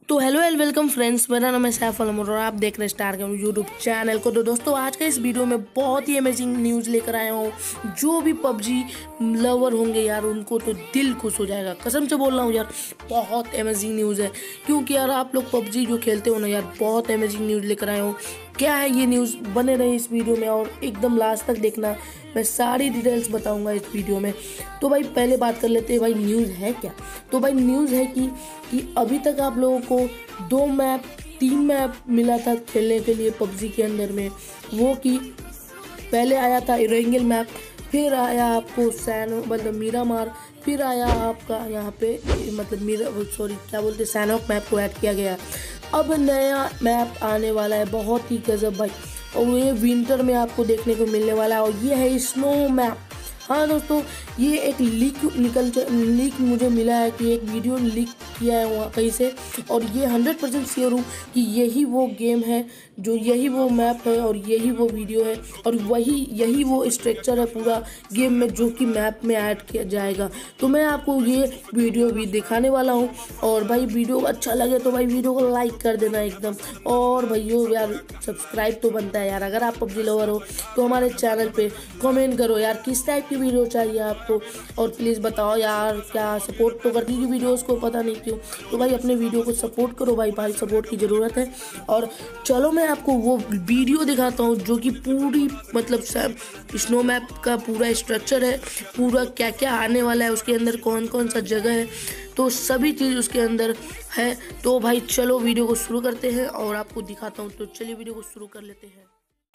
तो hello and welcome friends, मेरा नाम है सैफ अलम और आप देख रहे हैं स्टार गेम यूट्यूब चैनल को। तो दोस्तों आज का इस वीडियो में बहुत ही अमेजिंग न्यूज़ लेकर आया हूँ। जो भी पबजी लवर होंगे यार उनको तो दिल खुश हो जाएगा, कसम से बोल रहा हूँ यार। बहुत अमेजिंग न्यूज़ है क्योंकि यार आप लोग पबजी जो खेलते हो ना यार, बहुत अमेजिंग न्यूज़ लेकर आया हूँ। क्या है ये न्यूज़, बने रहे इस वीडियो में और एकदम लास्ट तक देखना, मैं सारी डिटेल्स बताऊंगा इस वीडियो में। तो भाई पहले बात कर लेते हैं भाई न्यूज़ है क्या। तो भाई न्यूज़ है कि अभी तक आप लोगों को 3 मैप मिला था खेलने के लिए पबजी के अंदर में। वो कि पहले आया था इरेंगल मैप, फिर आया आपको मतलब मीरामार, फिर आया आपका यहाँ पे मतलब सैनॉक मैप को ऐड किया गया। अब नया मैप आने वाला है, बहुत ही गजब भाई, और ये विंटर में आपको देखने को मिलने वाला है और ये है स्नो मैप। हाँ दोस्तों, ये एक लीक मुझे मिला है कि एक वीडियो लीक किया है वहाँ कहीं से, और ये 100% श्योर हूँ कि यही वो गेम है, जो यही वो मैप है और यही वो वीडियो है और यही वो स्ट्रक्चर है पूरा गेम में जो कि मैप में ऐड किया जाएगा। तो मैं आपको ये वीडियो भी दिखाने वाला हूँ। और भाई वीडियो अच्छा लगे तो भाई वीडियो को लाइक कर देना एकदम, और भाइयों यार सब्सक्राइब तो बनता है यार। अगर आप पबजी लवर हो तो हमारे चैनल पे कमेंट करो यार किस टाइप की वीडियो चाहिए आपको, और प्लीज़ बताओ यार, क्या सपोर्ट तो करती है वीडियोस को, पता नहीं क्यों। तो भाई अपने वीडियो को सपोर्ट करो भाई सपोर्ट की ज़रूरत है। और चलो मैं आपको वो वीडियो दिखाता हूँ जो कि पूरी मतलब स्नो मैप का पूरा स्ट्रक्चर है, पूरा क्या क्या आने वाला है उसके अंदर, कौन कौन सा जगह है, तो सभी चीज़ उसके अंदर है। तो भाई चलो वीडियो को शुरू करते हैं और आपको दिखाता हूँ। तो चलिए वीडियो को शुरू कर लेते हैं।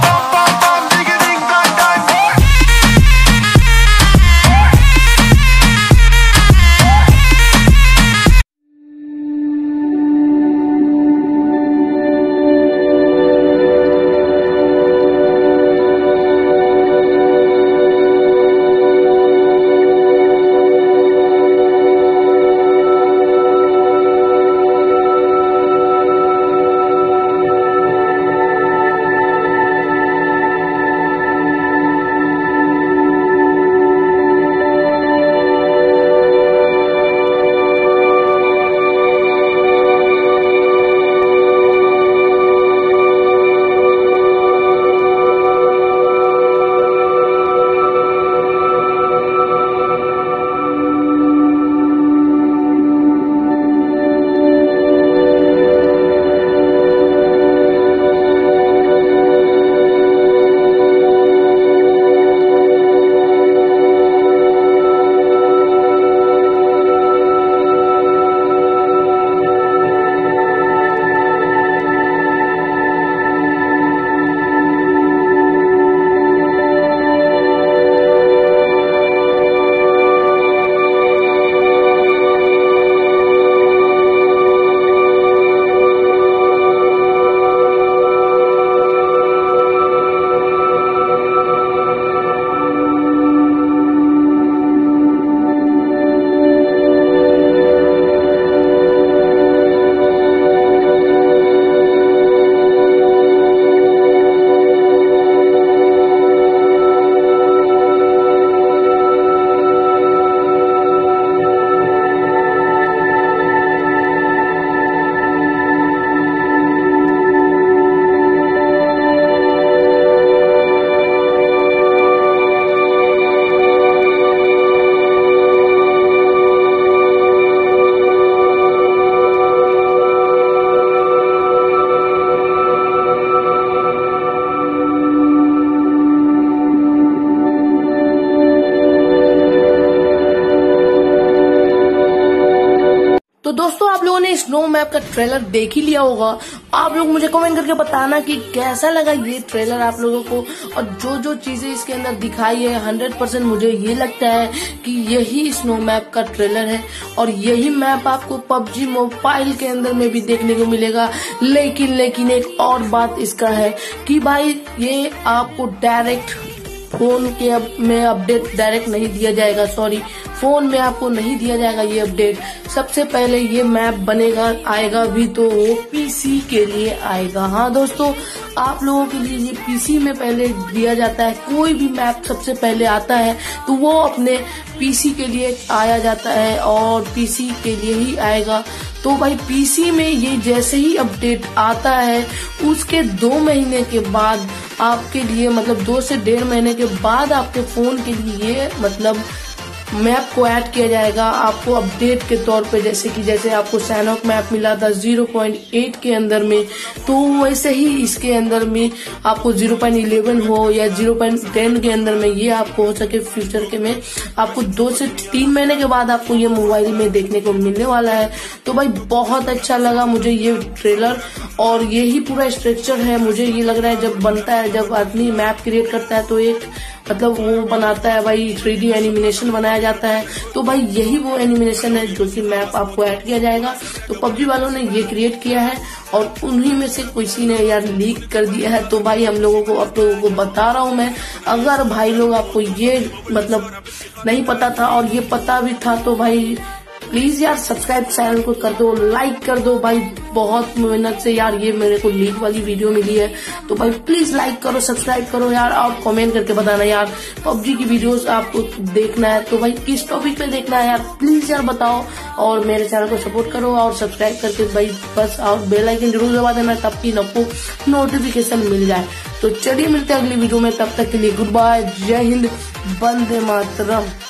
तो दोस्तों आप लोगों ने स्नो मैप का ट्रेलर देख ही लिया होगा। आप लोग मुझे कमेंट करके बताना कि कैसा लगा ये ट्रेलर आप लोगों को, और जो चीजें इसके अंदर दिखाई है 100% मुझे ये लगता है कि यही स्नो मैप का ट्रेलर है और यही मैप आपको पबजी मोबाइल के अंदर में भी देखने को मिलेगा। लेकिन एक और बात इसका है कि भाई ये आपको डायरेक्ट फोन के में अपडेट डायरेक्ट नहीं दिया जाएगा, फोन में आपको नहीं दिया जाएगा ये अपडेट। सबसे पहले ये मैप बनेगा, आएगा भी तो वो पीसी के लिए आएगा। हाँ दोस्तों, आप लोगों के लिए ये पीसी में पहले दिया जाता है। कोई भी मैप सबसे पहले आता है तो वो अपने पीसी के लिए आया जाता है और पीसी के लिए ही आएगा। तो भाई पीसी में ये जैसे ही अपडेट आता है उसके 2 महीने के बाद आपके लिए, मतलब 2 से 1.5 महीने के बाद आपके फोन के लिए मतलब मैप को ऐड किया जाएगा आपको अपडेट के तौर पे। जैसे आपको सैनॉक मैप मिला था 0.8 के अंदर में, तो वैसे ही इसके अंदर में आपको 0.11 हो या 0.10 के अंदर में ये आपको हो सके फ्यूचर के में आपको 2 से 3 महीने के बाद आपको ये मोबाइल में देखने को मिलने वाला है। तो भाई बहुत अच्छा लगा मुझे ये ट्रेलर और यही पूरा स्ट्रक्चर है। मुझे ये लग रहा है जब बनता है, जब आदमी मैप क्रिएट करता है तो एक मतलब वो बनाता है भाई 3D एनिमेशन बनाया जाता है। तो भाई यही वो एनिमेशन है जो कि मैप आपको ऐड किया जाएगा। तो पबजी वालों ने ये क्रिएट किया है और उन्हीं में से किसी ने यार लीक कर दिया है। तो भाई आप लोगों को बता रहा हूँ मैं। अगर भाई लोग आपको ये मतलब नहीं पता था और ये पता भी था तो भाई प्लीज यार सब्सक्राइब चैनल को कर दो, लाइक कर दो भाई। बहुत मेहनत से यार ये मेरे को लीक वाली वीडियो मिली है। तो भाई प्लीज लाइक करो, सब्सक्राइब करो यार, और कमेंट करके बताना यार पबजी की वीडियोस आपको देखना है तो भाई किस टॉपिक पे देखना है यार प्लीज यार बताओ। और मेरे चैनल को सपोर्ट करो और सब्सक्राइब करके भाई बस और बेल आइकन जरूर दबा देना तब कि आपको नोटिफिकेशन मिल जाए। तो चलिए मिलते हैं अगली वीडियो में, तब तक के लिए गुड बाय, जय हिंद, वंदे मातरम।